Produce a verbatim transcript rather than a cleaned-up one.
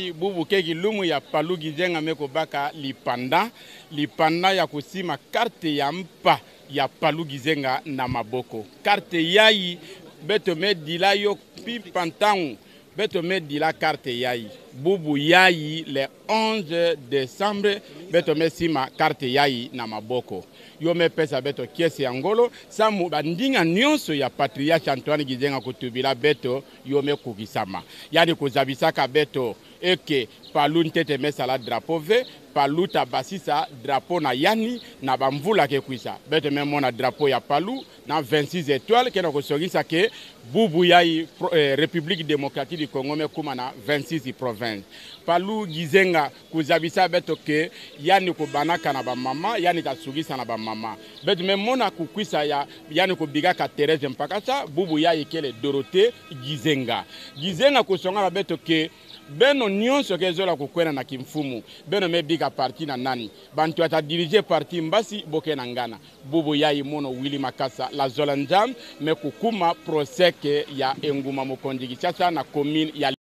Bubu keki lumu ya Palu Gizenga meko baka lipanda lipanda ya kusima karte ya mpa ya Palu Gizenga na maboko karte yayi beto medila yo pi pantangu beto medila karte yayi bubu yayi le onze décembre beto mesima karte yayi na maboko yo me pesa beto kiesi angolo samu bandinga nyonso ya patriarche Antoine Gizenga kutubila beto yo me kukisama yani kuzabisaka beto eke Palu ntete mesala drapeau ve Palu tabasisa drapeau na yani na bamvula ke kwisa beto memona drapeau ya Palu na vingt-six étoiles kena kosogisa ke bubu yayi eh, République démocratique du Congo me kuma na vingt-six provinces Palu Gizenga kuzabisa beto ke yani kubanaka na ba mama yani tasugisa na ba mama beto memona kukwisa ya yani kubigaka Thérèse mpakasa bubu yayi kele Dorothée Gizenga Gizenga kusonga beto ke beno nyonso kezola kukwena na kimfumu beno mebika parti na nani bantu ata diriger parti mbasi boke na ngana bubu yayi mono Willy Makasa la zolanjam me kukuma proseke ya enguma mokonjiki chacha na commune ya